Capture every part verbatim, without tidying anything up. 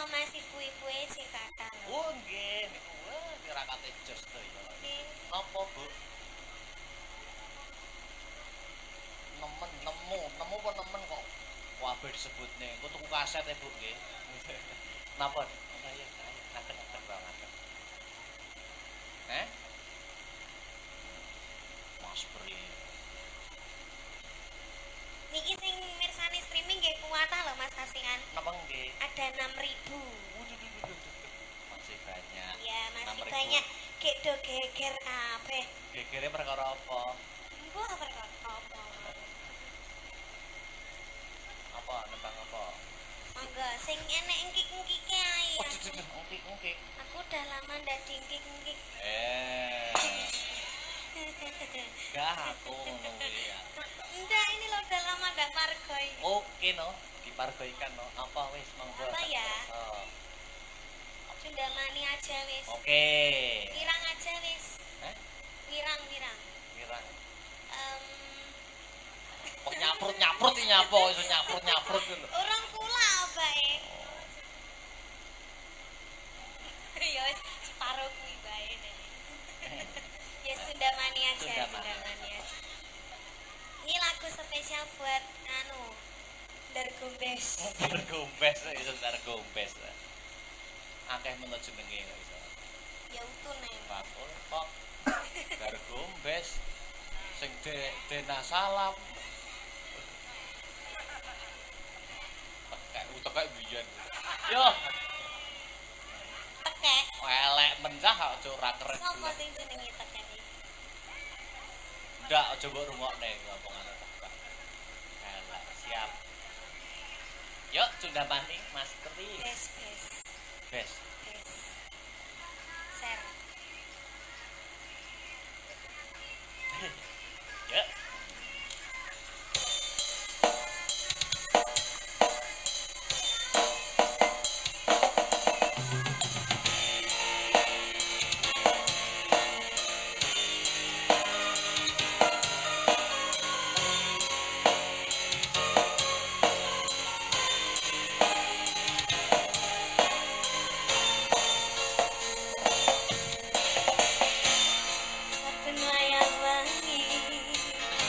Mas ibu-ibuke sing kathah. Oh nggih niku wah tirakate jos to ya. Napa Bu? Nemen nemu, nemu apa nemen kok kabeh disebutne. Engko tuku kaset ya Bu nggih. Napa? Saya saya ngaten-ngaten banget. Eh? Mas Pri. Niki sing mirsani streaming nggih kuwatah lho Mas Sasingan. Napa nggih? Ada enam ribu. Masih banyak. Iya, masih banyak. Gek do geger kabeh. Gegere perkara apa? Mbah perkara apa? Apa nembang apa? Mangga sing enek engkik-engkike ae. Oh, engkik-engkik. Aku udah lama ndak engkik-engkik. Eh. Gak aku ngono ya. Enggak, ini lo udah lama ndak pargoi. Oke no, dipargoikan no. Apa wis monggo. Apa ya? Oh. Cundamani aja wis. Oke. Wirang aja wis. Eh? Wirang, wirang. Wirang. Um, Kok nyaprut-nyaprut iki nyapo iso nyaprut-nyaprut lho. Orang kula bae. Ya wis separuh kuwi bae. Ya Sundamani aja, Sundamani aja. Ini lagu spesial buat anu Dargombes. Dargombes iso Dargombes. Akeh menurut jenenge kok iso. Ya utune. Bakul kok Dargombes sing de dena salam. Tekek utek biyen. Yo. Tekek. Elek mencah aja ora keren. Sopo sing jenenge tekek iki? Ndak aja mbok rungokne ngomongane tekek. Elek siap. Yuk, Sundamani Mas Tri. Bes, bes. Bes. Bes. Ser. Yuk. Saben wayah wengi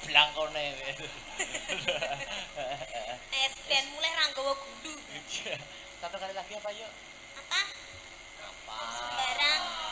blangkone. Es ben mulai ra nggawa gundu. Satu kali lagi apa yuk? Apa? Apa? Sembarang.